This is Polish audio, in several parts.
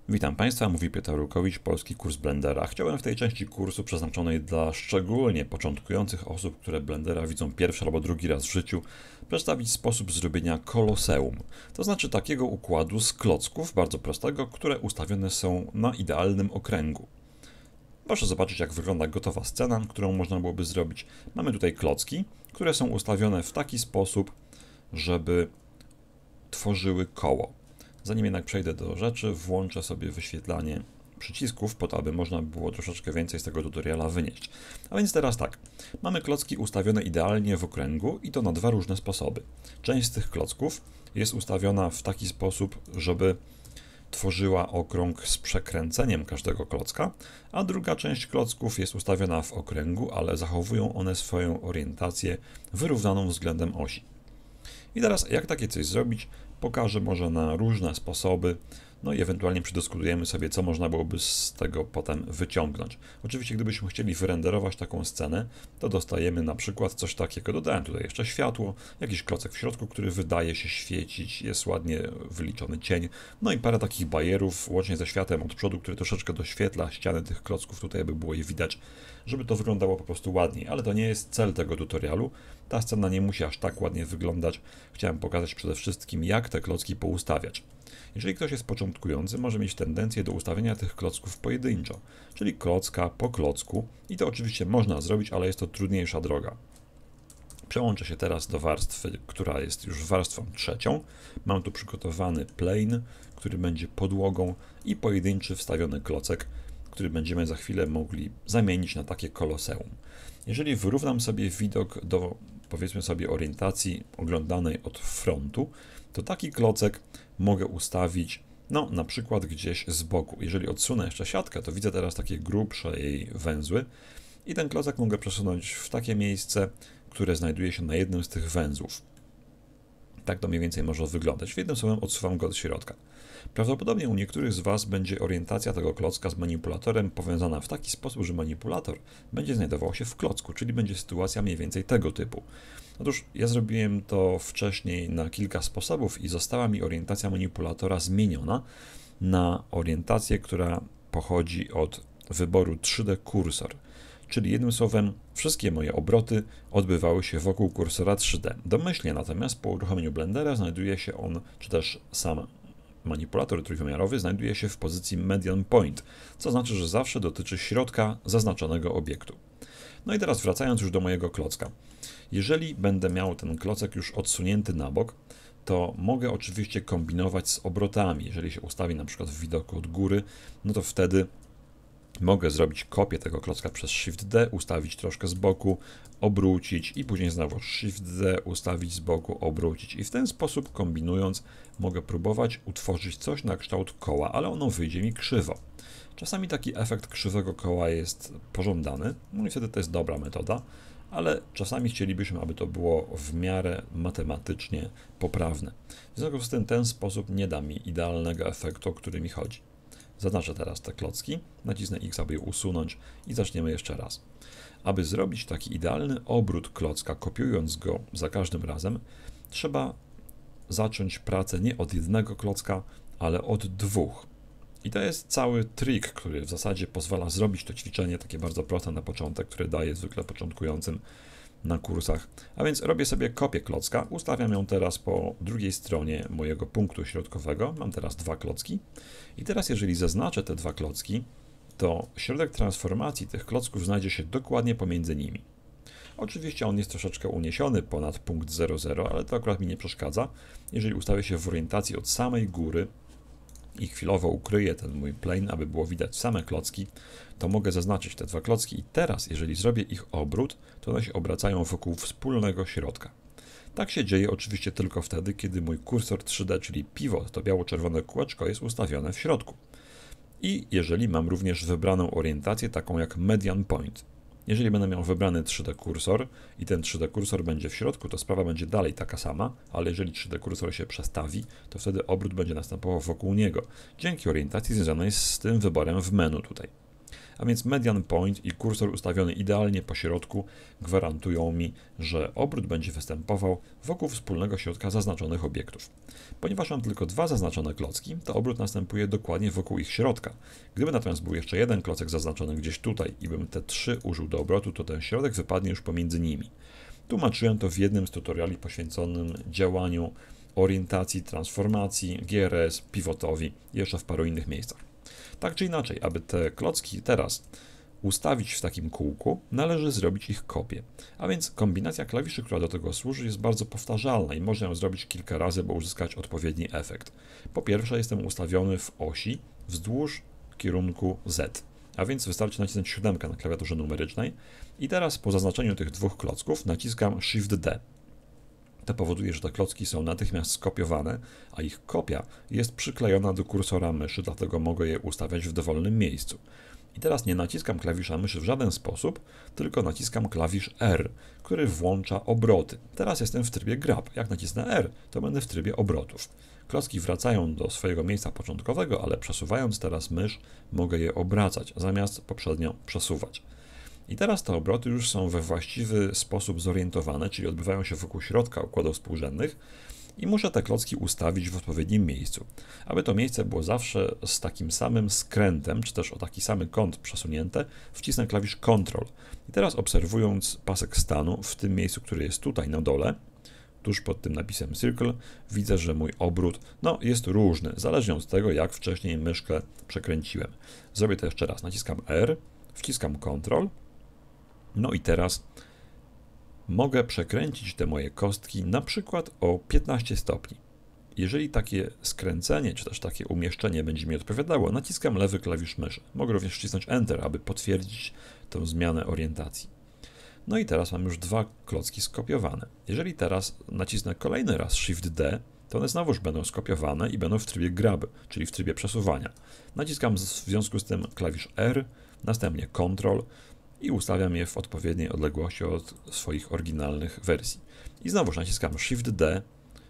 Witam Państwa, mówi Piotr Rukowicz, polski kurs Blendera. Chciałem w tej części kursu przeznaczonej dla szczególnie początkujących osób, które Blendera widzą pierwszy albo drugi raz w życiu, przedstawić sposób zrobienia koloseum. To znaczy takiego układu z klocków, bardzo prostego, które ustawione są na idealnym okręgu. Proszę zobaczyć, jak wygląda gotowa scena, którą można byłoby zrobić. Mamy tutaj klocki, które są ustawione w taki sposób, żeby tworzyły koło. Zanim jednak przejdę do rzeczy, włączę sobie wyświetlanie przycisków, po to, aby można było troszeczkę więcej z tego tutoriala wynieść. A więc teraz tak, mamy klocki ustawione idealnie w okręgu i to na dwa różne sposoby. Część z tych klocków jest ustawiona w taki sposób, żeby tworzyła okrąg z przekręceniem każdego klocka, a druga część klocków jest ustawiona w okręgu, ale zachowują one swoją orientację wyrównaną względem osi. I teraz jak takie coś zrobić, pokażę może na różne sposoby, no i ewentualnie przedyskutujemy sobie, co można byłoby z tego potem wyciągnąć. Oczywiście, gdybyśmy chcieli wyrenderować taką scenę, to dostajemy na przykład coś takiego. Dodałem tutaj jeszcze światło, jakiś klocek w środku, który wydaje się świecić, jest ładnie wyliczony cień, no i parę takich bajerów, łącznie ze światłem od przodu, który troszeczkę doświetla ściany tych klocków, tutaj by było je widać, żeby to wyglądało po prostu ładniej, ale to nie jest cel tego tutorialu. Ta scena nie musi aż tak ładnie wyglądać. Chciałem pokazać przede wszystkim, jak te klocki poustawiać. Jeżeli ktoś jest początkujący, może mieć tendencję do ustawienia tych klocków pojedynczo, czyli klocka po klocku, i to oczywiście można zrobić, ale jest to trudniejsza droga. Przełączę się teraz do warstwy, która jest już warstwą trzecią. Mam tu przygotowany plane, który będzie podłogą, i pojedynczy wstawiony klocek, który będziemy za chwilę mogli zamienić na takie koloseum. Jeżeli wyrównam sobie widok do, powiedzmy sobie, orientacji oglądanej od frontu, to taki klocek mogę ustawić, no, na przykład gdzieś z boku. Jeżeli odsunę jeszcze siatkę, to widzę teraz takie grubsze jej węzły i ten klocek mogę przesunąć w takie miejsce, które znajduje się na jednym z tych węzłów. Tak to mniej więcej może wyglądać. Jednym słowem odsuwam go od środka. Prawdopodobnie u niektórych z Was będzie orientacja tego klocka z manipulatorem powiązana w taki sposób, że manipulator będzie znajdował się w klocku, czyli będzie sytuacja mniej więcej tego typu. Otóż ja zrobiłem to wcześniej na kilka sposobów i została mi orientacja manipulatora zmieniona na orientację, która pochodzi od wyboru 3D kursor. Czyli jednym słowem, wszystkie moje obroty odbywały się wokół kursora 3D. Domyślnie natomiast po uruchomieniu Blendera znajduje się on, czy też sam manipulator trójwymiarowy znajduje się w pozycji median point, co znaczy, że zawsze dotyczy środka zaznaczonego obiektu. No i teraz wracając już do mojego klocka. Jeżeli będę miał ten klocek już odsunięty na bok, to mogę oczywiście kombinować z obrotami. Jeżeli się ustawi na przykład w widoku od góry, no to wtedy mogę zrobić kopię tego klocka przez Shift D, ustawić troszkę z boku, obrócić i później znowu Shift D, ustawić z boku, obrócić. I w ten sposób kombinując mogę próbować utworzyć coś na kształt koła, ale ono wyjdzie mi krzywo. Czasami taki efekt krzywego koła jest pożądany, no i wtedy to jest dobra metoda, ale czasami chcielibyśmy, aby to było w miarę matematycznie poprawne. W związku z tym ten sposób nie da mi idealnego efektu, o który mi chodzi. Zaznaczę teraz te klocki, nacisnę X, aby je usunąć i zaczniemy jeszcze raz. Aby zrobić taki idealny obrót klocka, kopiując go za każdym razem, trzeba zacząć pracę nie od jednego klocka, ale od dwóch. I to jest cały trik, który w zasadzie pozwala zrobić to ćwiczenie takie bardzo proste na początek, które daje zwykle początkującym na kursach. A więc robię sobie kopię klocka, ustawiam ją teraz po drugiej stronie mojego punktu środkowego. Mam teraz dwa klocki i teraz jeżeli zaznaczę te dwa klocki, to środek transformacji tych klocków znajdzie się dokładnie pomiędzy nimi. Oczywiście on jest troszeczkę uniesiony ponad punkt 00, ale to akurat mi nie przeszkadza. Jeżeli ustawię się w orientacji od samej góry i chwilowo ukryję ten mój plane, aby było widać same klocki, to mogę zaznaczyć te dwa klocki i teraz, jeżeli zrobię ich obrót, to one się obracają wokół wspólnego środka. Tak się dzieje oczywiście tylko wtedy, kiedy mój kursor 3D, czyli pivot, to biało-czerwone kółeczko, jest ustawione w środku. I jeżeli mam również wybraną orientację taką jak median point. Jeżeli będę miał wybrany 3D kursor i ten 3D kursor będzie w środku, to sprawa będzie dalej taka sama, ale jeżeli 3D kursor się przestawi, to wtedy obrót będzie następował wokół niego, dzięki orientacji związanej z tym wyborem w menu tutaj. A więc median point i kursor ustawiony idealnie po środku gwarantują mi, że obrót będzie występował wokół wspólnego środka zaznaczonych obiektów. Ponieważ mam tylko dwa zaznaczone klocki, to obrót następuje dokładnie wokół ich środka. Gdyby natomiast był jeszcze jeden klocek zaznaczony gdzieś tutaj i bym te trzy użył do obrotu, to ten środek wypadnie już pomiędzy nimi. Tłumaczyłem to w jednym z tutoriali poświęconym działaniu orientacji, transformacji, GRS, pivotowi i jeszcze w paru innych miejscach. Tak czy inaczej, aby te klocki teraz ustawić w takim kółku, należy zrobić ich kopię. A więc kombinacja klawiszy, która do tego służy, jest bardzo powtarzalna i można ją zrobić kilka razy, by uzyskać odpowiedni efekt. Po pierwsze, jestem ustawiony w osi wzdłuż kierunku Z. A więc wystarczy nacisnąć 7 na klawiaturze numerycznej i teraz po zaznaczeniu tych dwóch klocków naciskam Shift D. To powoduje, że te klocki są natychmiast skopiowane, a ich kopia jest przyklejona do kursora myszy, dlatego mogę je ustawiać w dowolnym miejscu. I teraz nie naciskam klawisza myszy w żaden sposób, tylko naciskam klawisz R, który włącza obroty. Teraz jestem w trybie grab. Jak nacisnę R, to będę w trybie obrotów. Klocki wracają do swojego miejsca początkowego, ale przesuwając teraz mysz, mogę je obracać, zamiast poprzednio przesuwać. I teraz te obroty już są we właściwy sposób zorientowane, czyli odbywają się wokół środka układów współrzędnych i muszę te klocki ustawić w odpowiednim miejscu. Aby to miejsce było zawsze z takim samym skrętem, czy też o taki sam kąt przesunięte, wcisnę klawisz Ctrl. I teraz obserwując pasek stanu w tym miejscu, który jest tutaj na dole, tuż pod tym napisem Circle, widzę, że mój obrót jest różny, zależnie od tego, jak wcześniej myszkę przekręciłem. Zrobię to jeszcze raz. Naciskam R, wciskam Ctrl. No i teraz mogę przekręcić te moje kostki na przykład o 15 stopni. Jeżeli takie skręcenie, czy też takie umieszczenie będzie mi odpowiadało, naciskam lewy klawisz myszy. Mogę również wcisnąć Enter, aby potwierdzić tę zmianę orientacji. No i teraz mam już dwa klocki skopiowane. Jeżeli teraz nacisnę kolejny raz Shift D, to one znowuż będą skopiowane i będą w trybie grab, czyli w trybie przesuwania. Naciskam w związku z tym klawisz R, następnie Ctrl, i ustawiam je w odpowiedniej odległości od swoich oryginalnych wersji. I znowu naciskam Shift D,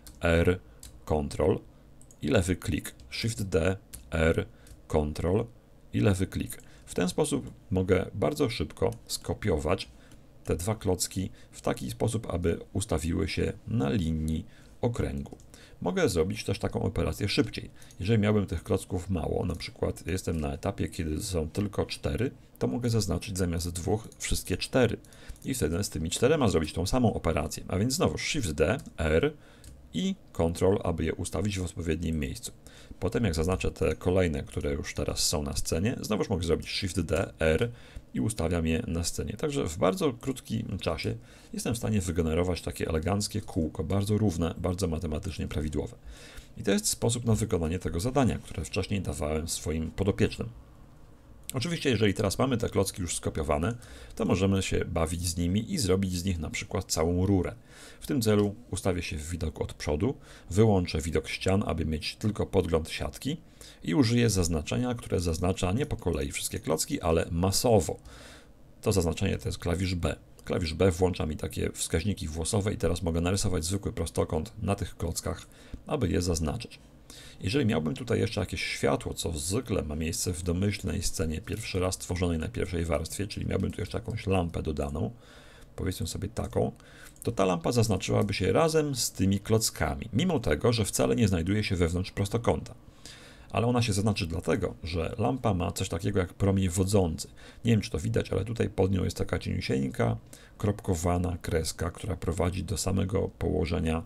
R, Ctrl i lewy klik. Shift D, R, Ctrl i lewy klik. W ten sposób mogę bardzo szybko skopiować te dwa klocki w taki sposób, aby ustawiły się na linii okręgu. Mogę zrobić też taką operację szybciej. Jeżeli miałbym tych klocków mało, na przykład jestem na etapie, kiedy są tylko 4, to mogę zaznaczyć zamiast 2 wszystkie 4. I wtedy z tymi 4 zrobić tą samą operację. A więc znowu Shift D, R i Ctrl, aby je ustawić w odpowiednim miejscu. Potem jak zaznaczę te kolejne, które już teraz są na scenie, znowuż mogę zrobić Shift D, R i ustawiam je na scenie. Także w bardzo krótkim czasie jestem w stanie wygenerować takie eleganckie kółko, bardzo równe, bardzo matematycznie prawidłowe. I to jest sposób na wykonanie tego zadania, które wcześniej dawałem swoim podopiecznym. Oczywiście, jeżeli teraz mamy te klocki już skopiowane, to możemy się bawić z nimi i zrobić z nich na przykład całą rurę. W tym celu ustawię się w widok od przodu, wyłączę widok ścian, aby mieć tylko podgląd siatki i użyję zaznaczenia, które zaznacza nie po kolei wszystkie klocki, ale masowo. To zaznaczenie to jest klawisz B. Klawisz B włącza mi takie wskaźniki włosowe i teraz mogę narysować zwykły prostokąt na tych klockach, aby je zaznaczyć. Jeżeli miałbym tutaj jeszcze jakieś światło, co zwykle ma miejsce w domyślnej scenie pierwszy raz tworzonej na pierwszej warstwie, czyli miałbym tu jeszcze jakąś lampę dodaną, powiedzmy sobie taką, to ta lampa zaznaczyłaby się razem z tymi klockami, mimo tego, że wcale nie znajduje się wewnątrz prostokąta. Ale ona się zaznaczy dlatego, że lampa ma coś takiego jak promień wodzący. Nie wiem, czy to widać, ale tutaj pod nią jest taka cieniusieńka, kropkowana kreska, która prowadzi do samego położenia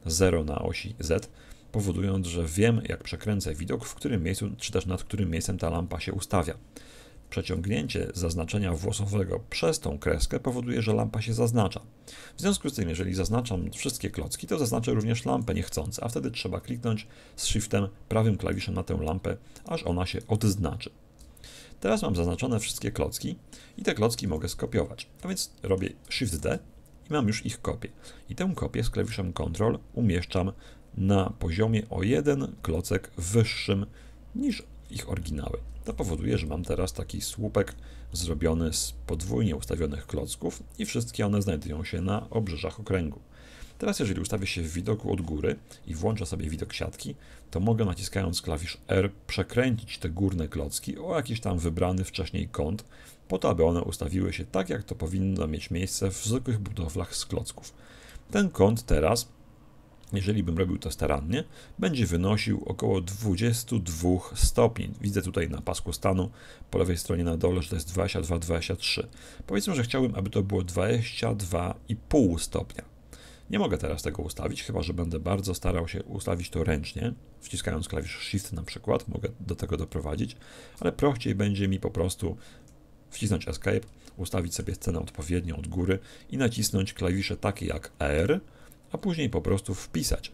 0 na osi Z, powodując, że wiem, jak przekręcę widok, w którym miejscu, czy też nad którym miejscem ta lampa się ustawia. Przeciągnięcie zaznaczenia włosowego przez tą kreskę powoduje, że lampa się zaznacza. W związku z tym, jeżeli zaznaczam wszystkie klocki, to zaznaczę również lampę niechcący, a wtedy trzeba kliknąć z Shiftem prawym klawiszem na tę lampę, aż ona się odznaczy. Teraz mam zaznaczone wszystkie klocki i te klocki mogę skopiować. A więc robię Shift D i mam już ich kopię. I tę kopię z klawiszem Ctrl umieszczam na poziomie o jeden klocek wyższym niż ich oryginały. To powoduje, że mam teraz taki słupek zrobiony z podwójnie ustawionych klocków i wszystkie one znajdują się na obrzeżach okręgu. Teraz jeżeli ustawię się w widoku od góry i włączę sobie widok siatki, to mogę naciskając klawisz R przekręcić te górne klocki o jakiś tam wybrany wcześniej kąt, po to, aby one ustawiły się tak, jak to powinno mieć miejsce w zwykłych budowlach z klocków. Ten kąt teraz, jeżeli bym robił to starannie, będzie wynosił około 22 stopni. Widzę tutaj na pasku stanu po lewej stronie na dole, że to jest 22-23. Powiedzmy, że chciałbym, aby to było 22,5 stopnia. Nie mogę teraz tego ustawić, chyba że będę bardzo starał się ustawić to ręcznie, wciskając klawisz Shift na przykład, mogę do tego doprowadzić, ale prościej będzie mi po prostu wcisnąć Escape, ustawić sobie scenę odpowiednio od góry i nacisnąć klawisze takie jak R, a później po prostu wpisać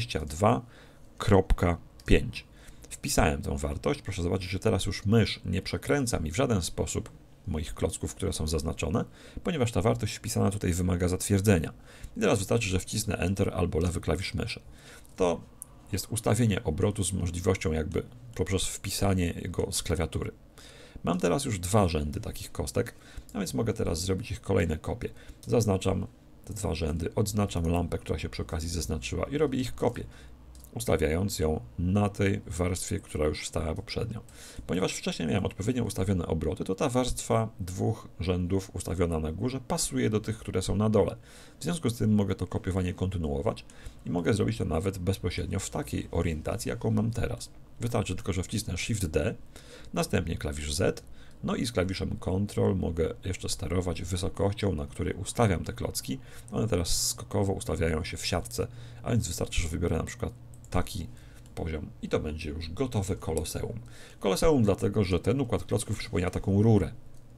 22,5. Wpisałem tę wartość, proszę zobaczyć, że teraz już mysz nie przekręca mi w żaden sposób moich klocków, które są zaznaczone, ponieważ ta wartość wpisana tutaj wymaga zatwierdzenia. I teraz wystarczy, że wcisnę Enter albo lewy klawisz myszy. To jest ustawienie obrotu z możliwością jakby poprzez wpisanie jego z klawiatury. Mam teraz już dwa rzędy takich kostek, a więc mogę teraz zrobić ich kolejne kopie. Zaznaczam te dwa rzędy, odznaczam lampę, która się przy okazji zaznaczyła i robię ich kopię, ustawiając ją na tej warstwie, która już stała poprzednio. Ponieważ wcześniej miałem odpowiednio ustawione obroty, to ta warstwa dwóch rzędów ustawiona na górze pasuje do tych, które są na dole. W związku z tym mogę to kopiowanie kontynuować i mogę zrobić to nawet bezpośrednio w takiej orientacji, jaką mam teraz. Wystarczy tylko, że wcisnę Shift D, następnie klawisz Z, no i z klawiszem Ctrl mogę jeszcze sterować wysokością, na której ustawiam te klocki. One teraz skokowo ustawiają się w siatce, a więc wystarczy, że wybiorę na przykład taki poziom i to będzie już gotowe koloseum. Koloseum dlatego, że ten układ klocków przypomina taką rurę.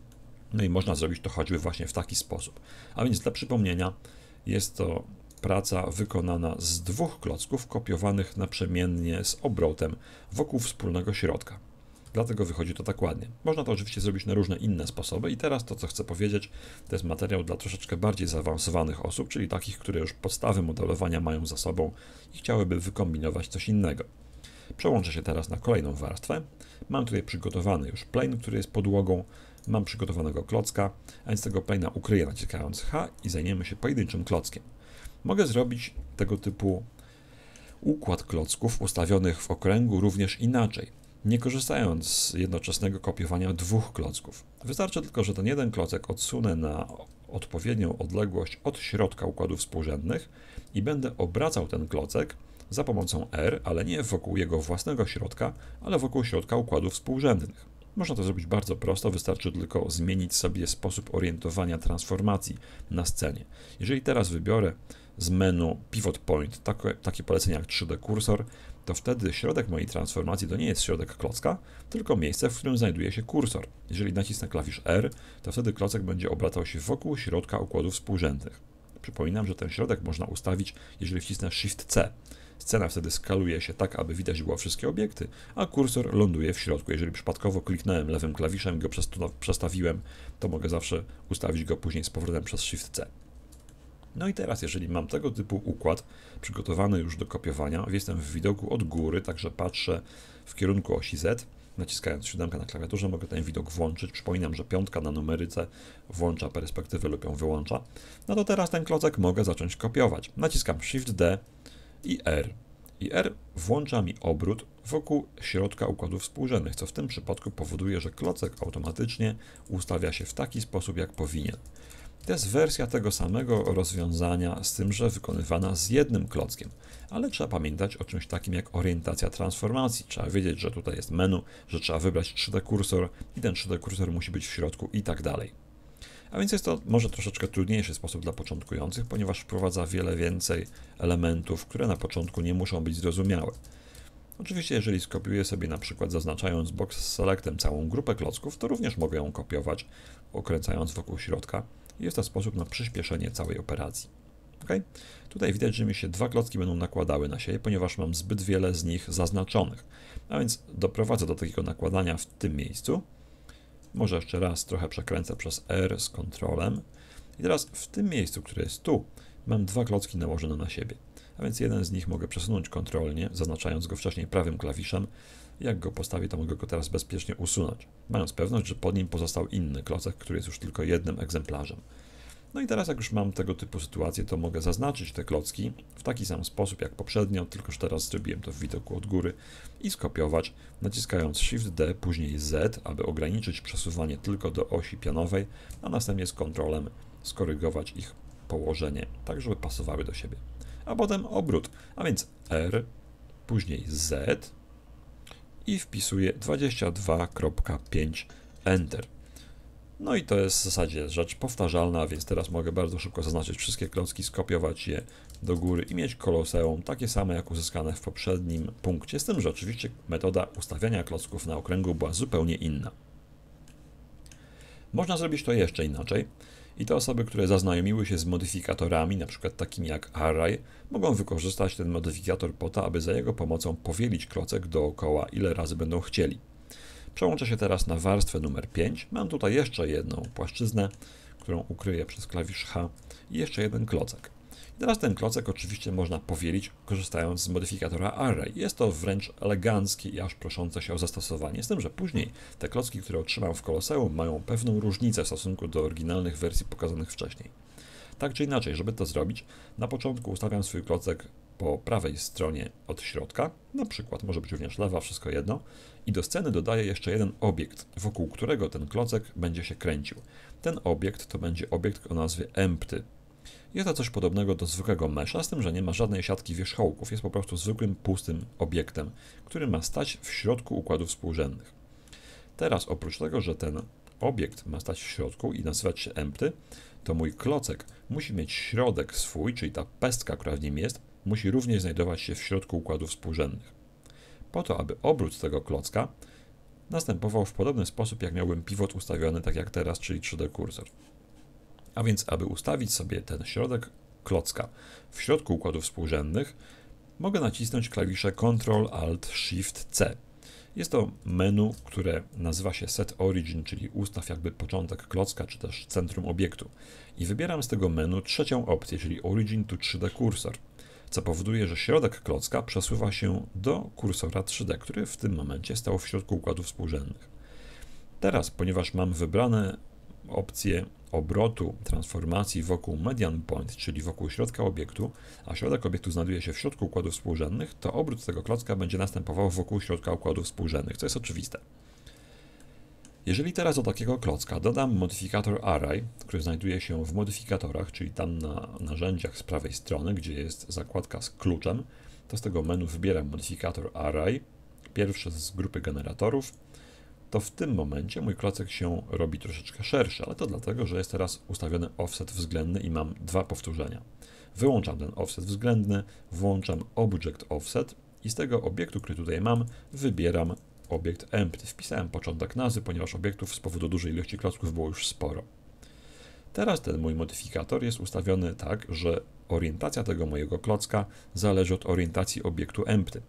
No i można zrobić to choćby właśnie w taki sposób. A więc dla przypomnienia jest to praca wykonana z dwóch klocków kopiowanych naprzemiennie z obrotem wokół wspólnego środka. Dlatego wychodzi to tak ładnie. Można to oczywiście zrobić na różne inne sposoby i teraz to, co chcę powiedzieć, to jest materiał dla troszeczkę bardziej zaawansowanych osób, czyli takich, które już podstawy modelowania mają za sobą i chciałyby wykombinować coś innego. Przełączę się teraz na kolejną warstwę. Mam tutaj przygotowany już plane, który jest podłogą. Mam przygotowanego klocka, a więc tego plane'a ukryję naciskając H i zajmiemy się pojedynczym klockiem. Mogę zrobić tego typu układ klocków ustawionych w okręgu również inaczej, nie korzystając z jednoczesnego kopiowania dwóch klocków. Wystarczy tylko, że ten jeden klocek odsunę na odpowiednią odległość od środka układów współrzędnych i będę obracał ten klocek za pomocą R, ale nie wokół jego własnego środka, ale wokół środka układów współrzędnych. Można to zrobić bardzo prosto, wystarczy tylko zmienić sobie sposób orientowania transformacji na scenie. Jeżeli teraz wybiorę z menu Pivot Point takie polecenie jak 3D kursor, to wtedy środek mojej transformacji to nie jest środek klocka, tylko miejsce, w którym znajduje się kursor. Jeżeli nacisnę klawisz R, to wtedy klocek będzie obracał się wokół środka układów współrzędnych. Przypominam, że ten środek można ustawić, jeżeli wcisnę Shift C. Scena wtedy skaluje się tak, aby widać było wszystkie obiekty, a kursor ląduje w środku. Jeżeli przypadkowo kliknąłem lewym klawiszem i go przestawiłem, to mogę zawsze ustawić go później z powrotem przez Shift C. No i teraz, jeżeli mam tego typu układ przygotowany już do kopiowania, jestem w widoku od góry, także patrzę w kierunku osi Z, naciskając 7 na klawiaturze mogę ten widok włączyć. Przypominam, że 5 na numeryce włącza perspektywę lub ją wyłącza. No to teraz ten klocek mogę zacząć kopiować. Naciskam Shift D i R. I R włącza mi obrót wokół środka układów współrzędnych, co w tym przypadku powoduje, że klocek automatycznie ustawia się w taki sposób, jak powinien. To jest wersja tego samego rozwiązania, z tym, że wykonywana z jednym klockiem, ale trzeba pamiętać o czymś takim jak orientacja transformacji. Trzeba wiedzieć, że tutaj jest menu, że trzeba wybrać 3D kursor i ten 3D kursor musi być w środku i tak dalej. A więc jest to może troszeczkę trudniejszy sposób dla początkujących, ponieważ wprowadza wiele więcej elementów, które na początku nie muszą być zrozumiałe. Oczywiście, jeżeli skopiuję sobie na przykład zaznaczając box selectem całą grupę klocków, to również mogę ją kopiować, okręcając wokół środka. Jest to sposób na przyspieszenie całej operacji. Okay? Tutaj widać, że mi się dwa klocki będą nakładały na siebie, ponieważ mam zbyt wiele z nich zaznaczonych. A więc doprowadzę do takiego nakładania w tym miejscu. Może jeszcze raz trochę przekręcę przez R z kontrolem. I teraz w tym miejscu, które jest tu, mam dwa klocki nałożone na siebie. A więc jeden z nich mogę przesunąć kontrolnie, zaznaczając go wcześniej prawym klawiszem. Jak go postawię, to mogę go teraz bezpiecznie usunąć, mając pewność, że pod nim pozostał inny klocek, który jest już tylko jednym egzemplarzem. No i teraz jak już mam tego typu sytuację, to mogę zaznaczyć te klocki w taki sam sposób jak poprzednio, tylko że teraz zrobiłem to w widoku od góry i skopiować, naciskając Shift D, później Z, aby ograniczyć przesuwanie tylko do osi pionowej, a następnie z Ctrl-em skorygować ich położenie, tak żeby pasowały do siebie. A potem obrót, a więc R, później Z i wpisuję 22.5 Enter. No i to jest w zasadzie rzecz powtarzalna, więc teraz mogę bardzo szybko zaznaczyć wszystkie klocki, skopiować je do góry i mieć koloseum takie same jak uzyskane w poprzednim punkcie, z tym, że oczywiście metoda ustawiania klocków na okręgu była zupełnie inna. Można zrobić to jeszcze inaczej i te osoby, które zaznajomiły się z modyfikatorami, np. takimi jak Array, mogą wykorzystać ten modyfikator po to, aby za jego pomocą powielić klocek dookoła, ile razy będą chcieli. Przełączę się teraz na warstwę numer 5. Mam tutaj jeszcze jedną płaszczyznę, którą ukryję przez klawisz H i jeszcze jeden klocek. I teraz ten klocek oczywiście można powielić, korzystając z modyfikatora Array. Jest to wręcz eleganckie i aż proszące się o zastosowanie, z tym, że później te klocki, które otrzymam w Koloseum, mają pewną różnicę w stosunku do oryginalnych wersji pokazanych wcześniej. Tak czy inaczej, żeby to zrobić, na początku ustawiam swój klocek po prawej stronie od środka, na przykład może być również lewa, wszystko jedno, i do sceny dodaję jeszcze jeden obiekt, wokół którego ten klocek będzie się kręcił. Ten obiekt to będzie obiekt o nazwie empty. Jest to coś podobnego do zwykłego mesha, z tym, że nie ma żadnej siatki wierzchołków, jest po prostu zwykłym, pustym obiektem, który ma stać w środku układów współrzędnych. Teraz oprócz tego, że ten obiekt ma stać w środku i nazywać się empty, to mój klocek musi mieć środek swój, czyli ta pestka, która w nim jest, musi również znajdować się w środku układów współrzędnych. Po to, aby obrót tego klocka następował w podobny sposób, jak miałbym pivot ustawiony tak jak teraz, czyli 3D kursor. A więc, aby ustawić sobie ten środek klocka w środku układów współrzędnych, mogę nacisnąć klawisze Ctrl-Alt-Shift-C. Jest to menu, które nazywa się Set Origin, czyli ustaw jakby początek klocka, czy też centrum obiektu. I wybieram z tego menu trzecią opcję, czyli Origin to 3D Cursor, co powoduje, że środek klocka przesuwa się do kursora 3D, który w tym momencie stał w środku układów współrzędnych. Teraz, ponieważ mam wybrane opcję obrotu transformacji wokół median point, czyli wokół środka obiektu, a środek obiektu znajduje się w środku układów współrzędnych, to obrót tego klocka będzie następował wokół środka układów współrzędnych, co jest oczywiste. Jeżeli teraz do takiego klocka dodam modyfikator Array, który znajduje się w modyfikatorach, czyli tam na narzędziach z prawej strony, gdzie jest zakładka z kluczem, to z tego menu wybieram modyfikator Array, pierwszy z grupy generatorów, to w tym momencie mój klocek się robi troszeczkę szerszy, ale to dlatego, że jest teraz ustawiony offset względny i mam dwa powtórzenia. Wyłączam ten offset względny, włączam object offset i z tego obiektu, który tutaj mam, wybieram obiekt empty. Wpisałem początek nazwy, ponieważ obiektów z powodu dużej ilości klocków było już sporo. Teraz ten mój modyfikator jest ustawiony tak, że orientacja tego mojego klocka zależy od orientacji obiektu empty.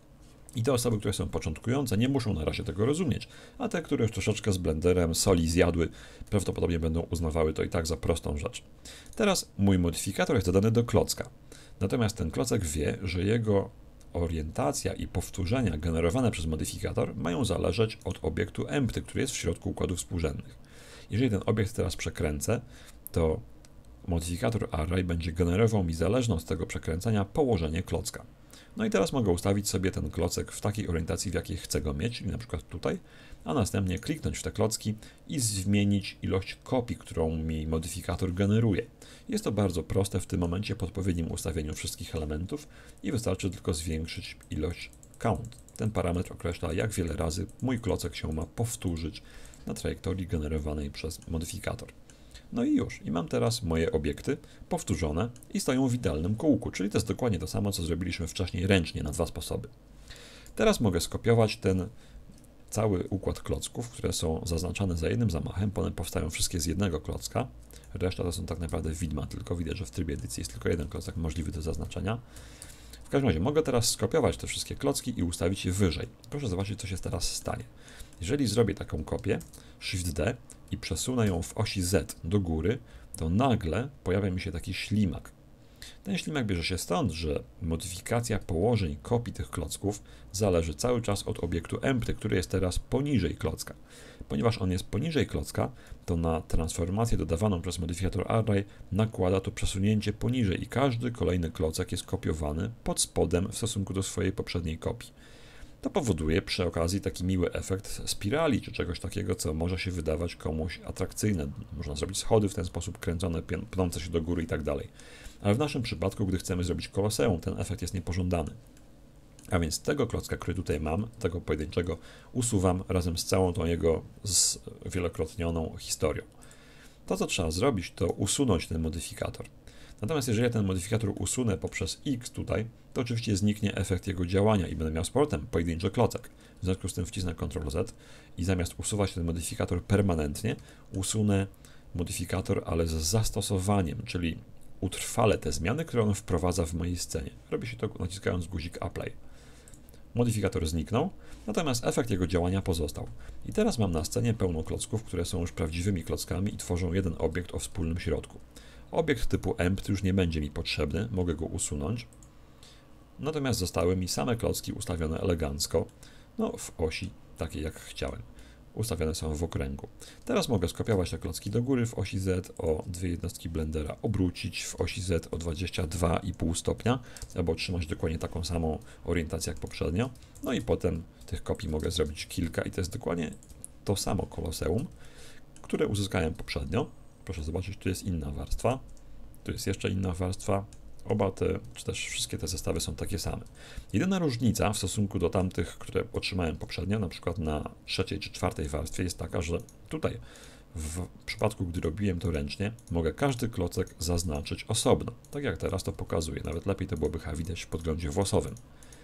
I te osoby, które są początkujące, nie muszą na razie tego rozumieć, a te, które już troszeczkę z Blenderem soli zjadły, prawdopodobnie będą uznawały to i tak za prostą rzecz. Teraz mój modyfikator jest dodany do klocka, natomiast ten klocek wie, że jego orientacja i powtórzenia generowane przez modyfikator mają zależeć od obiektu empty, który jest w środku układów współrzędnych. Jeżeli ten obiekt teraz przekręcę, to modyfikator Array będzie generował mi zależne od tego przekręcenia położenie klocka. No i teraz mogę ustawić sobie ten klocek w takiej orientacji, w jakiej chcę go mieć, czyli na przykład tutaj, a następnie kliknąć w te klocki i zmienić ilość kopii, którą mi modyfikator generuje. Jest to bardzo proste w tym momencie po odpowiednim ustawieniu wszystkich elementów i wystarczy tylko zwiększyć ilość count. Ten parametr określa, jak wiele razy mój klocek się ma powtórzyć na trajektorii generowanej przez modyfikator. No i już. I mam teraz moje obiekty powtórzone i stoją w idealnym kółku, czyli to jest dokładnie to samo, co zrobiliśmy wcześniej ręcznie na dwa sposoby. Teraz mogę skopiować ten cały układ klocków, które są zaznaczane za jednym zamachem, one powstają wszystkie z jednego klocka. Reszta to są tak naprawdę widma, tylko widać, że w trybie edycji jest tylko jeden klocek możliwy do zaznaczenia. W każdym razie mogę teraz skopiować te wszystkie klocki i ustawić je wyżej. Proszę zobaczyć, co się teraz stanie. Jeżeli zrobię taką kopię, Shift D i przesunę ją w osi Z do góry, to nagle pojawia mi się taki ślimak. Ten ślimak bierze się stąd, że modyfikacja położeń kopii tych klocków zależy cały czas od obiektu empty, który jest teraz poniżej klocka. Ponieważ on jest poniżej klocka, to na transformację dodawaną przez modyfikator array nakłada to przesunięcie poniżej i każdy kolejny klocek jest kopiowany pod spodem w stosunku do swojej poprzedniej kopii. To powoduje przy okazji taki miły efekt spirali, czy czegoś takiego, co może się wydawać komuś atrakcyjne. Można zrobić schody w ten sposób kręcone, pnące się do góry i tak dalej. Ale w naszym przypadku, gdy chcemy zrobić koloseum, ten efekt jest niepożądany. A więc tego klocka, który tutaj mam, tego pojedynczego, usuwam razem z całą tą jego zwielokrotnioną historią. To, co trzeba zrobić, to usunąć ten modyfikator. Natomiast jeżeli ja ten modyfikator usunę poprzez X tutaj, to oczywiście zniknie efekt jego działania i będę miał z powrotem pojedynczy klocek. W związku z tym wcisnę Ctrl Z i zamiast usuwać ten modyfikator permanentnie, usunę modyfikator, ale z zastosowaniem, czyli utrwalę te zmiany, które on wprowadza w mojej scenie. Robi się to naciskając guzik Apply. Modyfikator zniknął, natomiast efekt jego działania pozostał. I teraz mam na scenie pełno klocków, które są już prawdziwymi klockami i tworzą jeden obiekt o wspólnym środku. Obiekt typu empty już nie będzie mi potrzebny, mogę go usunąć. Natomiast zostały mi same klocki ustawione elegancko, w osi, takiej jak chciałem. Ustawione są w okręgu. Teraz mogę skopiować te klocki do góry w osi Z o 2 jednostki blendera, obrócić w osi Z o 22,5 stopnia, aby otrzymać dokładnie taką samą orientację jak poprzednio. No i potem tych kopii mogę zrobić kilka i to jest dokładnie to samo koloseum, które uzyskałem poprzednio. Proszę zobaczyć, tu jest inna warstwa, tu jest jeszcze inna warstwa. Oba te, czy też wszystkie te zestawy są takie same. Jedyna różnica w stosunku do tamtych, które otrzymałem poprzednio, na przykład na trzeciej czy czwartej warstwie, jest taka, że tutaj w przypadku, gdy robiłem to ręcznie, mogę każdy klocek zaznaczyć osobno. Tak jak teraz to pokazuję. Nawet lepiej to byłoby chyba widać w podglądzie włosowym.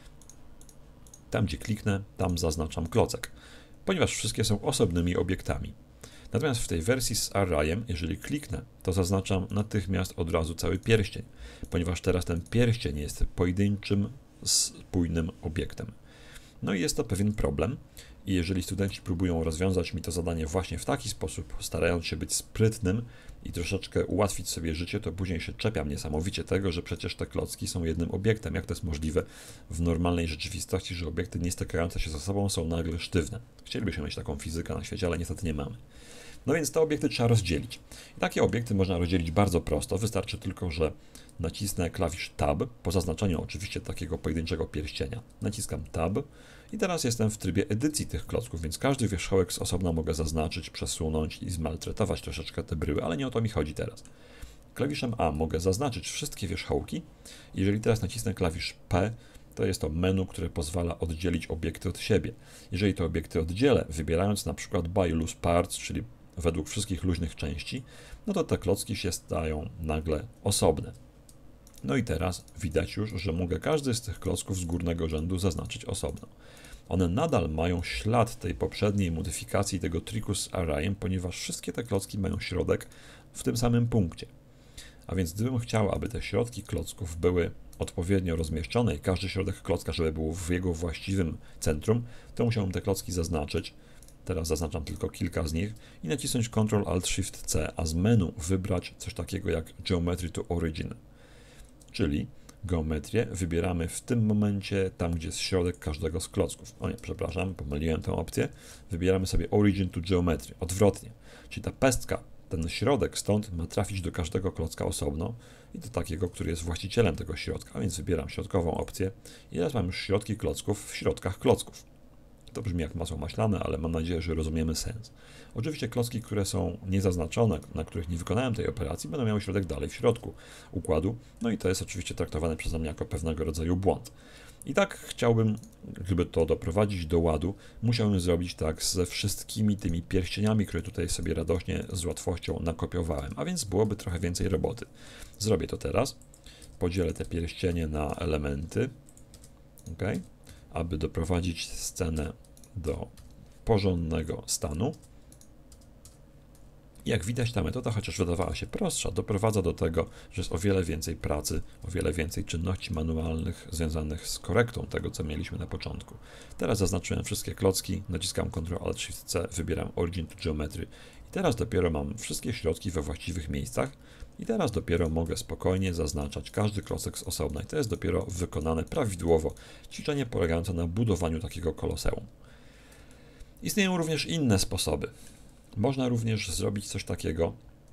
Tam, gdzie kliknę, tam zaznaczam klocek, ponieważ wszystkie są osobnymi obiektami. Natomiast w tej wersji z arrayem, jeżeli kliknę, to zaznaczam natychmiast od razu cały pierścień, ponieważ teraz ten pierścień jest pojedynczym, spójnym obiektem. No i jest to pewien problem i jeżeli studenci próbują rozwiązać mi to zadanie właśnie w taki sposób, starając się być sprytnym i troszeczkę ułatwić sobie życie, to później się czepiam niesamowicie tego, że przecież te klocki są jednym obiektem. Jak to jest możliwe w normalnej rzeczywistości, że obiekty nie stykające się ze sobą są nagle sztywne? Chcielibyśmy mieć taką fizykę na świecie, ale niestety nie mamy. No więc te obiekty trzeba rozdzielić. I takie obiekty można rozdzielić bardzo prosto. Wystarczy tylko, że nacisnę klawisz Tab, po zaznaczeniu oczywiście takiego pojedynczego pierścienia. Naciskam Tab i teraz jestem w trybie edycji tych klocków, więc każdy wierzchołek z osobna mogę zaznaczyć, przesunąć i zmaltretować troszeczkę te bryły, ale nie o to mi chodzi teraz. Klawiszem A mogę zaznaczyć wszystkie wierzchołki. Jeżeli teraz nacisnę klawisz P, to jest to menu, które pozwala oddzielić obiekty od siebie. Jeżeli te obiekty oddzielę, wybierając na przykład By Loose Parts, czyli według wszystkich luźnych części, no to te klocki się stają nagle osobne. No i teraz widać już, że mogę każdy z tych klocków z górnego rzędu zaznaczyć osobno. One nadal mają ślad tej poprzedniej modyfikacji tego triku z arrayem, ponieważ wszystkie te klocki mają środek w tym samym punkcie. A więc gdybym chciał, aby te środki klocków były odpowiednio rozmieszczone i każdy środek klocka, żeby był w jego właściwym centrum, to musiałbym te klocki zaznaczyć. Teraz zaznaczam tylko kilka z nich i nacisnąć Ctrl-Alt-Shift-C, a z menu wybrać coś takiego jak Geometry to Origin. Czyli geometrię wybieramy w tym momencie tam, gdzie jest środek każdego z klocków. O nie, przepraszam, pomyliłem tę opcję. Wybieramy sobie Origin to Geometry, odwrotnie. Czyli ta pestka, ten środek stąd ma trafić do każdego klocka osobno i do takiego, który jest właścicielem tego środka, a więc wybieram środkową opcję i teraz mam już środki klocków w środkach klocków. To brzmi jak masło maślane, ale mam nadzieję, że rozumiemy sens. Oczywiście klocki, które są niezaznaczone, na których nie wykonałem tej operacji, będą miały środek dalej w środku układu, no i to jest oczywiście traktowane przeze mnie jako pewnego rodzaju błąd. I tak chciałbym, gdyby to doprowadzić do ładu, musiałbym zrobić tak ze wszystkimi tymi pierścieniami, które tutaj sobie radośnie z łatwością nakopiowałem, a więc byłoby trochę więcej roboty. Zrobię to teraz, podzielę te pierścienie na elementy, ok, aby doprowadzić scenę do porządnego stanu. Jak widać, ta metoda, chociaż wydawała się prostsza, doprowadza do tego, że jest o wiele więcej pracy, o wiele więcej czynności manualnych związanych z korektą tego, co mieliśmy na początku. Teraz zaznaczyłem wszystkie klocki, naciskam Ctrl-Alt-Shift-C, wybieram Origin to Geometry i teraz dopiero mam wszystkie środki we właściwych miejscach I teraz dopiero mogę spokojnie zaznaczać każdy klocek z osobna. I to jest dopiero wykonane prawidłowo ćwiczenie polegające na budowaniu takiego koloseum. Istnieją również inne sposoby. Można również zrobić coś takiego,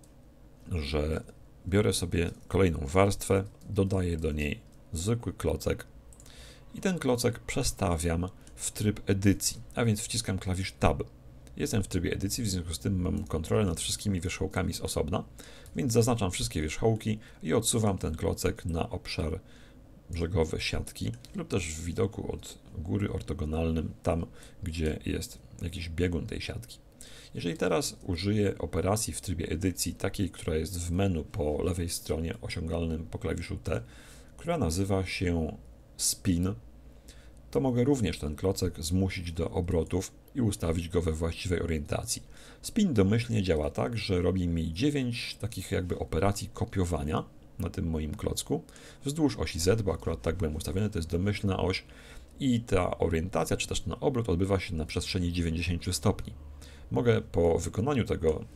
że biorę sobie kolejną warstwę, dodaję do niej zwykły klocek i ten klocek przestawiam w tryb edycji, a więc wciskam klawisz Tab. Jestem w trybie edycji, w związku z tym mam kontrolę nad wszystkimi wierzchołkami z osobna, więc zaznaczam wszystkie wierzchołki i odsuwam ten klocek na obszar brzegowy siatki lub też w widoku od góry ortogonalnym, tam gdzie jest jakiś biegun tej siatki. Jeżeli teraz użyję operacji w trybie edycji, takiej, która jest w menu po lewej stronie osiągalnym po klawiszu T, która nazywa się Spin, to mogę również ten klocek zmusić do obrotów i ustawić go we właściwej orientacji. Spin domyślnie działa tak, że robi mi 9 takich jakby operacji kopiowania na tym moim klocku wzdłuż osi Z, bo akurat tak byłem ustawiony, to jest domyślna oś i ta orientacja, czy też ten obrót odbywa się na przestrzeni 90 stopni. Mogę po wykonaniu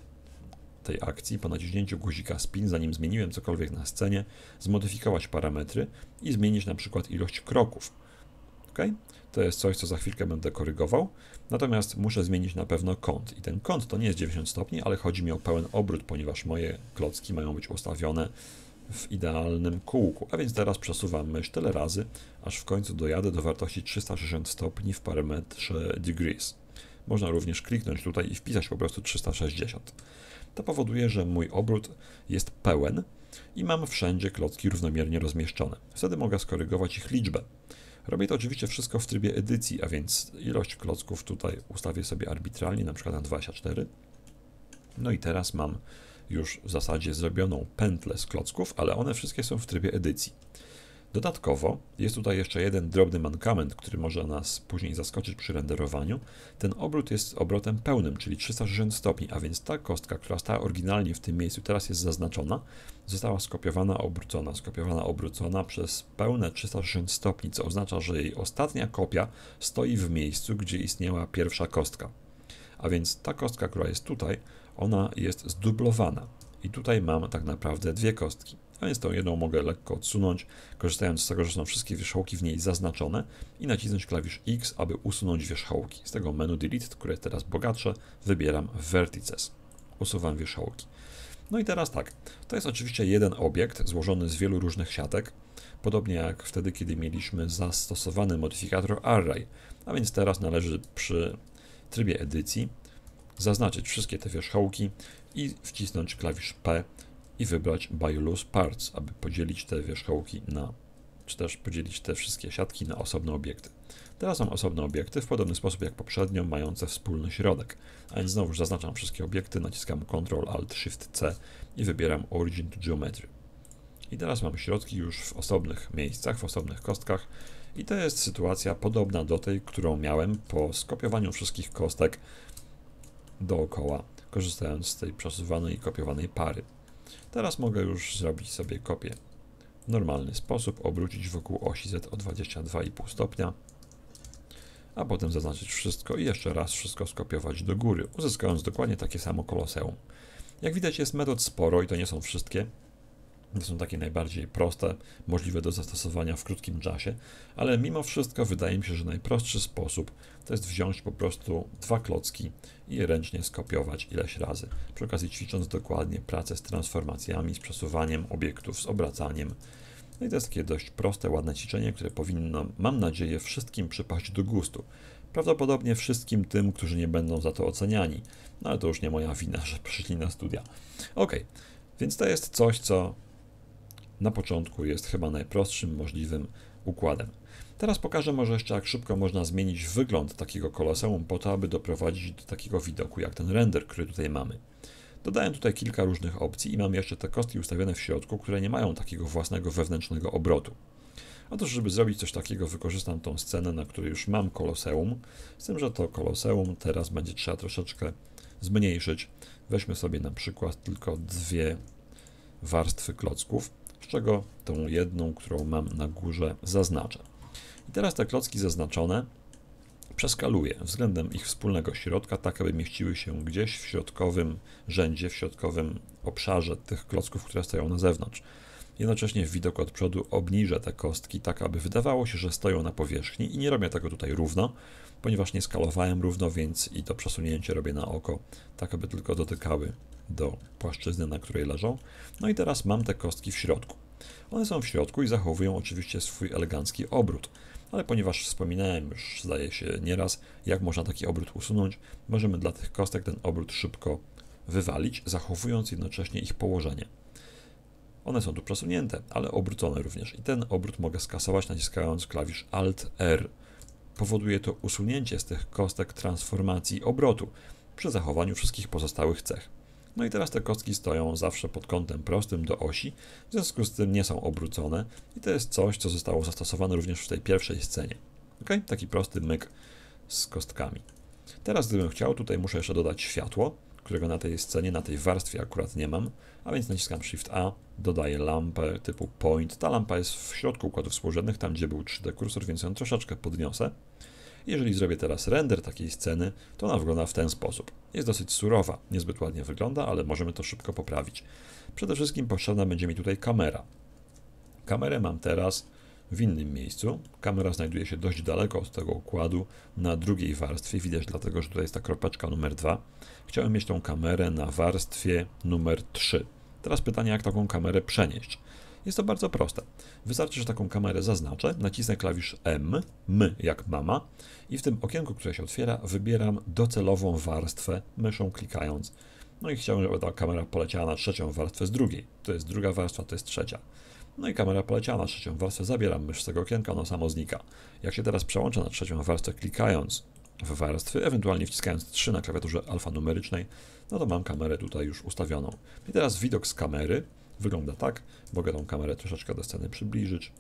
tej akcji, po naciśnięciu guzika Spin, zanim zmieniłem cokolwiek na scenie, zmodyfikować parametry i zmienić na przykład ilość kroków. OK? To jest coś, co za chwilkę będę korygował, natomiast muszę zmienić na pewno kąt. I ten kąt to nie jest 90 stopni, ale chodzi mi o pełen obrót, ponieważ moje klocki mają być ustawione w idealnym kółku. A więc teraz przesuwam mysz tyle razy, aż w końcu dojadę do wartości 360 stopni w parametrze degrees. Można również kliknąć tutaj i wpisać po prostu 360. To powoduje, że mój obrót jest pełen i mam wszędzie klocki równomiernie rozmieszczone. Wtedy mogę skorygować ich liczbę. Robię to oczywiście wszystko w trybie edycji, a więc ilość klocków tutaj ustawię sobie arbitralnie, na przykład na 24. No i teraz mam już w zasadzie zrobioną pętlę z klocków, ale one wszystkie są w trybie edycji. Dodatkowo jest tutaj jeszcze jeden drobny mankament, który może nas później zaskoczyć przy renderowaniu. Ten obrót jest obrotem pełnym, czyli 360 stopni, a więc ta kostka, która stała oryginalnie w tym miejscu, teraz jest zaznaczona, została skopiowana, obrócona przez pełne 360 stopni, co oznacza, że jej ostatnia kopia stoi w miejscu, gdzie istniała pierwsza kostka. A więc ta kostka, która jest tutaj, ona jest zdublowana. I tutaj mam tak naprawdę dwie kostki. A więc tą jedną mogę lekko odsunąć, korzystając z tego, że są wszystkie wierzchołki w niej zaznaczone i nacisnąć klawisz X, aby usunąć wierzchołki. Z tego menu Delete, które jest teraz bogatsze, wybieram Vertices. Usuwam wierzchołki. No i teraz tak, to jest oczywiście jeden obiekt złożony z wielu różnych siatek, podobnie jak wtedy, kiedy mieliśmy zastosowany modyfikator Array. A więc teraz należy przy trybie edycji zaznaczyć wszystkie te wierzchołki i wcisnąć klawisz P i wybrać By Loose Parts, aby podzielić te wierzchołki czy też podzielić te wszystkie siatki na osobne obiekty. Teraz mam osobne obiekty w podobny sposób jak poprzednio, mające wspólny środek. A więc znowu zaznaczam wszystkie obiekty, naciskam Ctrl-Alt-Shift-C i wybieram Origin to Geometry. I teraz mam środki już w osobnych miejscach, w osobnych kostkach i to jest sytuacja podobna do tej, którą miałem po skopiowaniu wszystkich kostek dookoła, korzystając z tej przesuwanej i kopiowanej pary. Teraz mogę już zrobić sobie kopię w normalny sposób, obrócić wokół osi Z o 22,5 stopnia, a potem zaznaczyć wszystko i jeszcze raz wszystko skopiować do góry, uzyskując dokładnie takie samo koloseum. Jak widać, jest metod sporo i to nie są wszystkie. To są takie najbardziej proste, możliwe do zastosowania w krótkim czasie, ale mimo wszystko wydaje mi się, że najprostszy sposób to jest wziąć po prostu dwa klocki i je ręcznie skopiować ileś razy, przy okazji ćwicząc dokładnie pracę z transformacjami, z przesuwaniem obiektów, z obracaniem. No i to jest takie dość proste, ładne ćwiczenie, które powinno, mam nadzieję, wszystkim przypaść do gustu. Prawdopodobnie wszystkim tym, którzy nie będą za to oceniani, no ale to już nie moja wina, że przyszli na studia. Ok, więc to jest coś, co na początku jest chyba najprostszym możliwym układem. Teraz pokażę może jeszcze, jak szybko można zmienić wygląd takiego koloseum po to, aby doprowadzić do takiego widoku jak ten render, który tutaj mamy. Dodałem tutaj kilka różnych opcji i mam jeszcze te kostki ustawione w środku, które nie mają takiego własnego wewnętrznego obrotu. Otóż, żeby zrobić coś takiego, wykorzystam tą scenę, na której już mam koloseum, z tym, że to koloseum teraz będzie trzeba troszeczkę zmniejszyć. Weźmy sobie na przykład tylko dwie warstwy klocków, z czego tą jedną, którą mam na górze, zaznaczę. I teraz te klocki zaznaczone przeskaluję względem ich wspólnego środka, tak aby mieściły się gdzieś w środkowym rzędzie, w środkowym obszarze tych klocków, które stoją na zewnątrz. Jednocześnie w widoku od przodu obniżę te kostki, tak aby wydawało się, że stoją na powierzchni i nie robię tego tutaj równo, ponieważ nie skalowałem równo, więc i to przesunięcie robię na oko, tak aby tylko dotykały do płaszczyzny, na której leżą. No i teraz mam te kostki w środku. One są w środku i zachowują oczywiście swój elegancki obrót, ale ponieważ wspominałem już, zdaje się, nieraz, jak można taki obrót usunąć, możemy dla tych kostek ten obrót szybko wywalić, zachowując jednocześnie ich położenie. One są tu przesunięte, ale obrócone również i ten obrót mogę skasować naciskając klawisz Alt-R. Powoduje to usunięcie z tych kostek transformacji obrotu przy zachowaniu wszystkich pozostałych cech. No i teraz te kostki stoją zawsze pod kątem prostym do osi, w związku z tym nie są obrócone i to jest coś, co zostało zastosowane również w tej pierwszej scenie. Ok? Taki prosty myk z kostkami. Teraz gdybym chciał, tutaj muszę jeszcze dodać światło, którego na tej scenie, na tej warstwie akurat nie mam, a więc naciskam Shift A, dodaję lampę typu Point. Ta lampa jest w środku układów współrzędnych, tam gdzie był 3D kursor, więc ją troszeczkę podniosę. Jeżeli zrobię teraz render takiej sceny, to ona wygląda w ten sposób. Jest dosyć surowa, niezbyt ładnie wygląda, ale możemy to szybko poprawić. Przede wszystkim potrzebna będzie mi tutaj kamera. Kamerę mam teraz w innym miejscu. Kamera znajduje się dość daleko od tego układu, na drugiej warstwie. Widać dlatego, że tutaj jest ta kropeczka numer 2. Chciałem mieć tą kamerę na warstwie numer 3. Teraz pytanie, jak taką kamerę przenieść. Jest to bardzo proste. Wystarczy, że taką kamerę zaznaczę, nacisnę klawisz M jak mama i w tym okienku, które się otwiera, wybieram docelową warstwę myszą klikając. No i chciałem, żeby ta kamera poleciała na trzecią warstwę z drugiej. To jest druga warstwa, to jest trzecia. No i kamera poleciała na trzecią warstwę, zabieram mysz z tego okienka, ono samo znika. Jak się teraz przełączę na trzecią warstwę klikając w warstwy, ewentualnie wciskając 3 na klawiaturze alfanumerycznej, no to mam kamerę tutaj już ustawioną. I teraz widok z kamery wygląda tak. Mogę tą kamerę troszeczkę do sceny przybliżyć,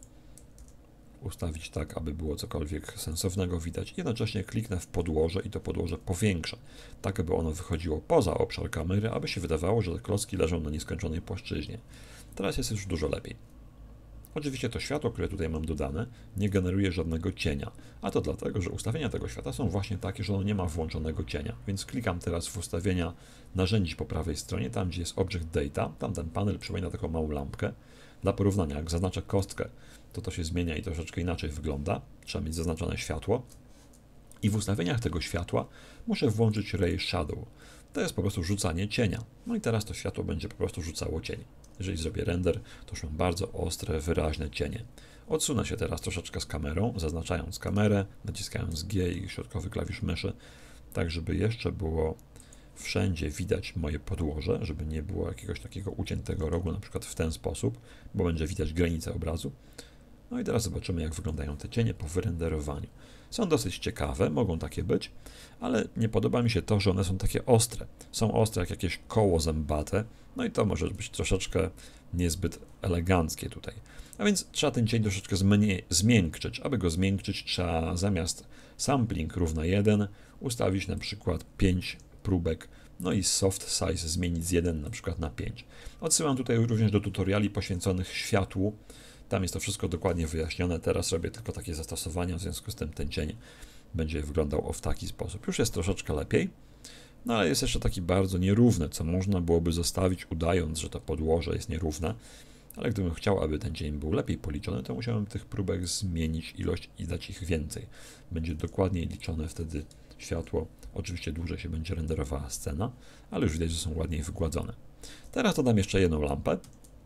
ustawić tak, aby było cokolwiek sensownego widać. Jednocześnie kliknę w podłoże i to podłoże powiększę, tak aby ono wychodziło poza obszar kamery, aby się wydawało, że te klocki leżą na nieskończonej płaszczyźnie. Teraz jest już dużo lepiej. Oczywiście to światło, które tutaj mam dodane, nie generuje żadnego cienia, a to dlatego, że ustawienia tego światła są właśnie takie, że ono nie ma włączonego cienia, więc klikam teraz w ustawienia narzędzi po prawej stronie, tam gdzie jest Object Data, tam ten panel przypomina taką małą lampkę. Dla porównania, jak zaznaczę kostkę, to się zmienia i troszeczkę inaczej wygląda, trzeba mieć zaznaczone światło i w ustawieniach tego światła muszę włączyć Ray Shadow. To jest po prostu rzucanie cienia. No i teraz to światło będzie po prostu rzucało cień. Jeżeli zrobię render, to już mam bardzo ostre, wyraźne cienie. Odsunę się teraz troszeczkę z kamerą, zaznaczając kamerę, naciskając G i środkowy klawisz myszy, tak żeby jeszcze było wszędzie widać moje podłoże, żeby nie było jakiegoś takiego uciętego rogu, na przykład w ten sposób, bo będzie widać granicę obrazu. No i teraz zobaczymy, jak wyglądają te cienie po wyrenderowaniu. Są dosyć ciekawe, mogą takie być, ale nie podoba mi się to, że one są takie ostre. Są ostre jak jakieś koło zębate, no i to może być troszeczkę niezbyt eleganckie tutaj. A więc trzeba ten cień troszeczkę zmiękczyć. Aby go zmiękczyć, trzeba zamiast sampling równa 1 ustawić na przykład 5 próbek, no i soft size zmienić z 1 na przykład na 5. Odsyłam tutaj również do tutoriali poświęconych światłu. Tam jest to wszystko dokładnie wyjaśnione. Teraz robię tylko takie zastosowania, w związku z tym ten cień będzie wyglądał w taki sposób. Już jest troszeczkę lepiej, no ale jest jeszcze taki bardzo nierówny, co można byłoby zostawić, udając, że to podłoże jest nierówne. Ale gdybym chciał, aby ten cień był lepiej policzony, to musiałem tych próbek zmienić ilość i dać ich więcej. Będzie dokładniej liczone wtedy światło. Oczywiście dłużej się będzie renderowała scena, ale już widać, że są ładniej wygładzone. Teraz dodam jeszcze jedną lampę,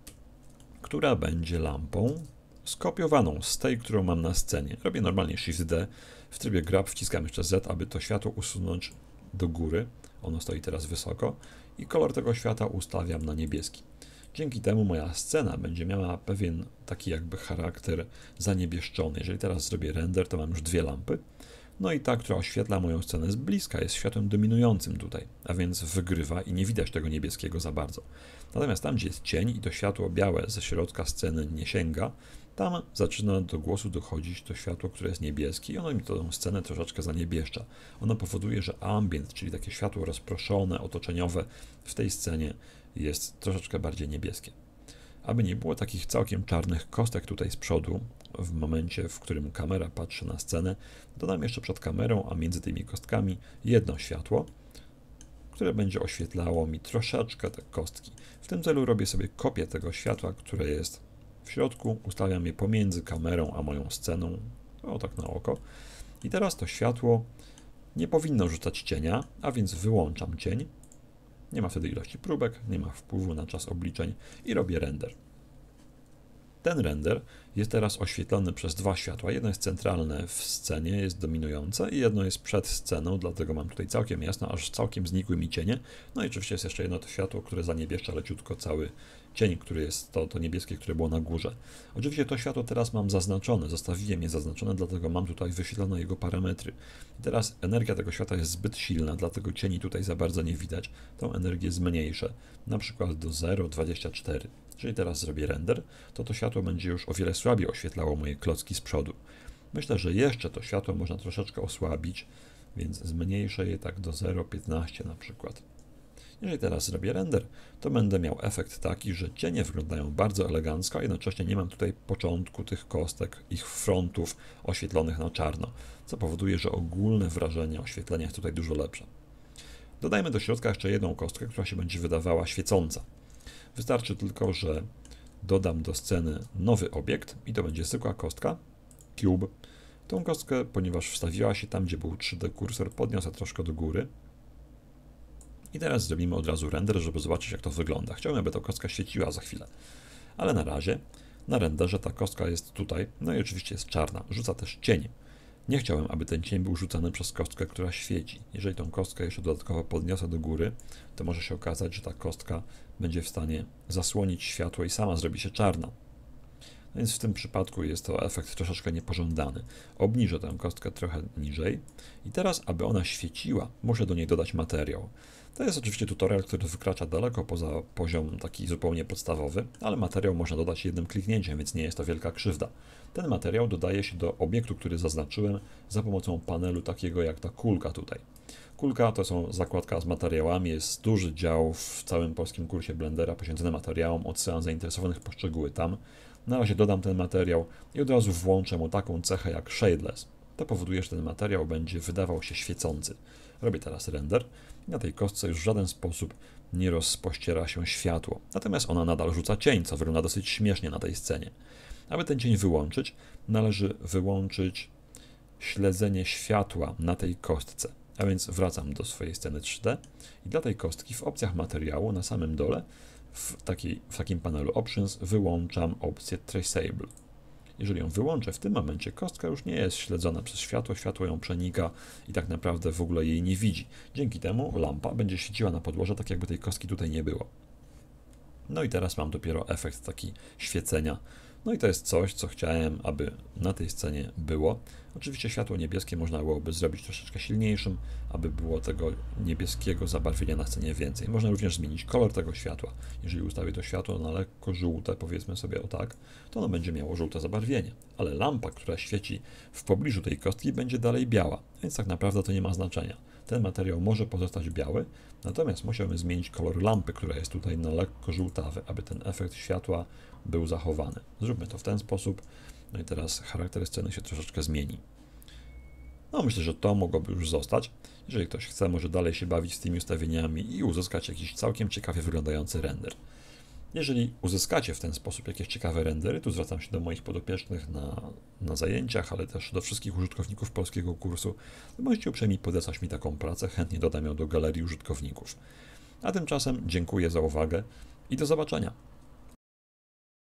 która będzie lampą skopiowaną z tej, którą mam na scenie. Robię normalnie Shift D, w trybie Grab wciskam jeszcze Z, aby to światło usunąć do góry. Ono stoi teraz wysoko i kolor tego światła ustawiam na niebieski. Dzięki temu moja scena będzie miała pewien taki jakby charakter zaniebieszczony. Jeżeli teraz zrobię render, to mam już dwie lampy. No i ta, która oświetla moją scenę z bliska, jest światłem dominującym tutaj, a więc wygrywa i nie widać tego niebieskiego za bardzo. Natomiast tam, gdzie jest cień i to światło białe ze środka sceny nie sięga, tam zaczyna do głosu dochodzić to światło, które jest niebieskie i ono mi tą scenę troszeczkę zaniebieszcza. Ono powoduje, że ambient, czyli takie światło rozproszone, otoczeniowe w tej scenie jest troszeczkę bardziej niebieskie. Aby nie było takich całkiem czarnych kostek tutaj z przodu, w momencie, w którym kamera patrzy na scenę, dodam jeszcze przed kamerą, a między tymi kostkami jedno światło, które będzie oświetlało mi troszeczkę te kostki. W tym celu robię sobie kopię tego światła, które jest w środku, ustawiam je pomiędzy kamerą a moją sceną, o tak na oko. I teraz to światło nie powinno rzucać cienia, a więc wyłączam cień. Nie ma wtedy ilości próbek, nie ma wpływu na czas obliczeń i robię render. Ten render jest teraz oświetlony przez dwa światła. Jedno jest centralne w scenie, jest dominujące i jedno jest przed sceną, dlatego mam tutaj całkiem jasno, aż całkiem znikły mi cienie. No i oczywiście jest jeszcze jedno to światło, które zaniebieszcza leciutko cały cień, który jest to niebieskie, które było na górze. Oczywiście to światło teraz mam zaznaczone, zostawiłem je zaznaczone, dlatego mam tutaj wyświetlone jego parametry. I teraz energia tego światła jest zbyt silna, dlatego cieni tutaj za bardzo nie widać. Tą energię zmniejszę, na przykład do 0,24. Jeżeli teraz zrobię render, to światło będzie już o wiele słabiej oświetlało moje klocki z przodu. Myślę, że jeszcze to światło można troszeczkę osłabić, więc zmniejszę je tak do 0,15 na przykład. Jeżeli teraz zrobię render, to będę miał efekt taki, że cienie wyglądają bardzo elegancko, a jednocześnie nie mam tutaj początku tych kostek, ich frontów oświetlonych na czarno, co powoduje, że ogólne wrażenie oświetlenia jest tutaj dużo lepsze. Dodajmy do środka jeszcze jedną kostkę, która się będzie wydawała świecąca. Wystarczy tylko, że dodam do sceny nowy obiekt i to będzie zwykła kostka, cube. Tą kostkę, ponieważ wstawiła się tam, gdzie był 3D kursor, podniosę troszkę do góry. I teraz zrobimy od razu render, żeby zobaczyć, jak to wygląda. Chciałbym, aby ta kostka świeciła za chwilę. Ale na razie, na renderze ta kostka jest tutaj, no i oczywiście jest czarna. Rzuca też cień. Nie chciałem, aby ten cień był rzucany przez kostkę, która świeci. Jeżeli tą kostkę jeszcze dodatkowo podniosę do góry, to może się okazać, że ta kostka będzie w stanie zasłonić światło i sama zrobi się czarna. No więc w tym przypadku jest to efekt troszeczkę niepożądany. Obniżę tę kostkę trochę niżej i teraz, aby ona świeciła, muszę do niej dodać materiał. To jest oczywiście tutorial, który wykracza daleko poza poziom taki zupełnie podstawowy, ale materiał można dodać jednym kliknięciem, więc nie jest to wielka krzywda. Ten materiał dodaje się do obiektu, który zaznaczyłem za pomocą panelu takiego jak ta kulka tutaj. Kulka to są zakładka z materiałami, jest duży dział w całym polskim kursie Blendera poświęcony materiałom, odsyłam zainteresowanych po szczegóły tam. Na razie dodam ten materiał i od razu włączę mu taką cechę jak Shadeless. To powoduje, że ten materiał będzie wydawał się świecący. Robię teraz render. Na tej kostce już w żaden sposób nie rozpościera się światło. Natomiast ona nadal rzuca cień, co wygląda dosyć śmiesznie na tej scenie. Aby ten cień wyłączyć, należy wyłączyć śledzenie światła na tej kostce. A więc wracam do swojej sceny 3D i dla tej kostki w opcjach materiału na samym dole w takim panelu Options wyłączam opcję Traceable. Jeżeli ją wyłączę, w tym momencie kostka już nie jest śledzona przez światło, światło ją przenika i tak naprawdę w ogóle jej nie widzi. Dzięki temu lampa będzie świeciła na podłoże, tak jakby tej kostki tutaj nie było. No i teraz mam dopiero efekt taki świecenia. No i to jest coś, co chciałem, aby na tej scenie było. Oczywiście światło niebieskie można byłoby zrobić troszeczkę silniejszym, aby było tego niebieskiego zabarwienia na scenie więcej. Można również zmienić kolor tego światła. Jeżeli ustawię to światło na lekko żółte, powiedzmy sobie o tak, to ono będzie miało żółte zabarwienie. Ale lampa, która świeci w pobliżu tej kostki, będzie dalej biała, więc tak naprawdę to nie ma znaczenia. Ten materiał może pozostać biały, natomiast musiałbym zmienić kolor lampy, która jest tutaj na lekko żółtawy, aby ten efekt światła był zachowany. Zróbmy to w ten sposób. No i teraz charakter sceny się troszeczkę zmieni. No myślę, że to mogłoby już zostać. Jeżeli ktoś chce, może dalej się bawić z tymi ustawieniami i uzyskać jakiś całkiem ciekawie wyglądający render. Jeżeli uzyskacie w ten sposób jakieś ciekawe rendery, tu zwracam się do moich podopiecznych na zajęciach, ale też do wszystkich użytkowników polskiego kursu, to możecie uprzejmie polecać mi taką pracę, chętnie dodam ją do galerii użytkowników. A tymczasem dziękuję za uwagę i do zobaczenia.